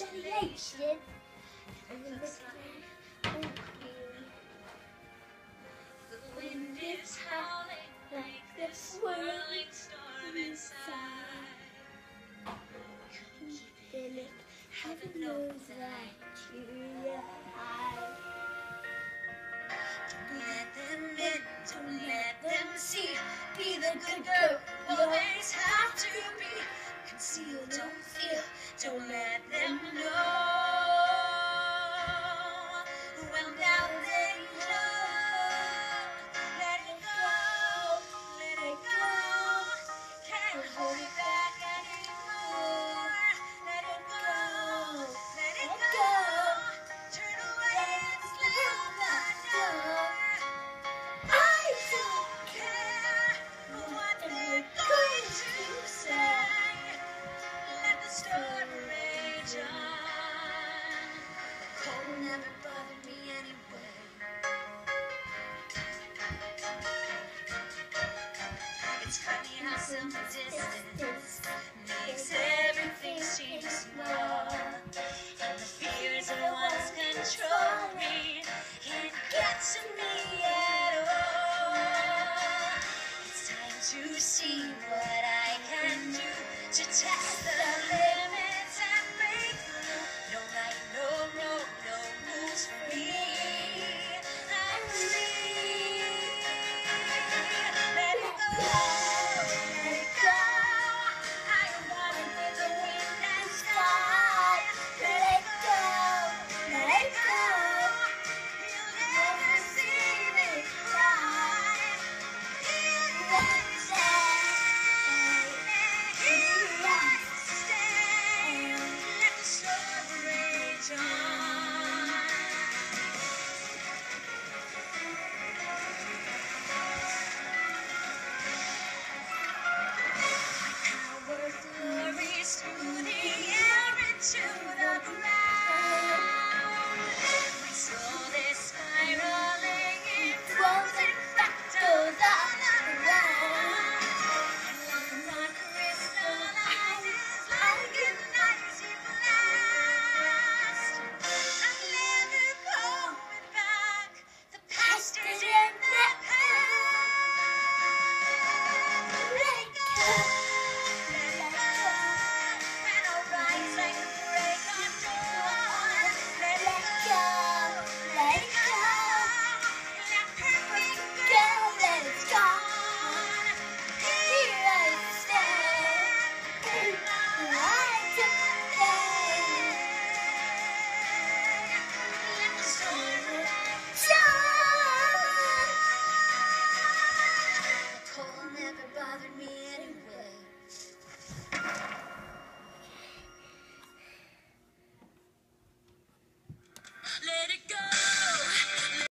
reconciliation. And it looks like the wind is howling like the swirling storm inside. Can't keep it, heaven knows that you hide. Don't let them in, don't let them see. Be the good girl, always have to be. Conceal, don't feel, don't let them know. Well, now they know. Let it go, let it go. Can't hold it back anymore. Let it go, let it go. Turn away and slam the door. I don't care what they're going to say. Let the storm rage on. The cold never bothered me anyway. It's funny how simple distance makes everything seem small. And the fears that once controlled me can't get to me at all. It's time to see what I can do to test the limits and break through. No night, no road, no rules for me. I'm free. Let it go, let it go. I am running with the wind and sky. Let it go, let it go. You'll never see me cry. You won't stay. You won't stay. Let the storm rage on. Power flurries through the air into the ground. My soul is spiraling in frozen fractals all around. And like my crystallized is like an icy blast. I'm never going back. The past is in the past. Let it go, let it go. And I'll rise like the break of dawn. Let it go, let it go.